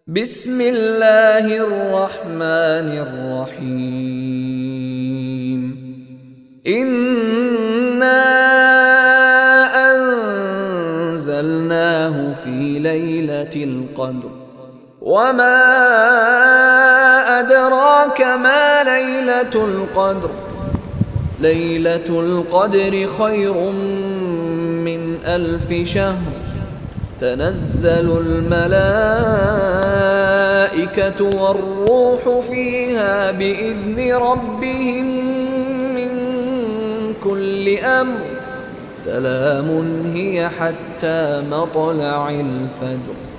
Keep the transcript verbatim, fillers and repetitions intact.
بسم الله الرحمن الرحيم. إنا أنزلناه في ليلة القدر وما أدراك ما ليلة القدر ليلة القدر خير من ألف شهر. تنزل الملائكة والروح فيها بإذن ربهم من كل أمر. سلام هي حتى مطلع الفجر.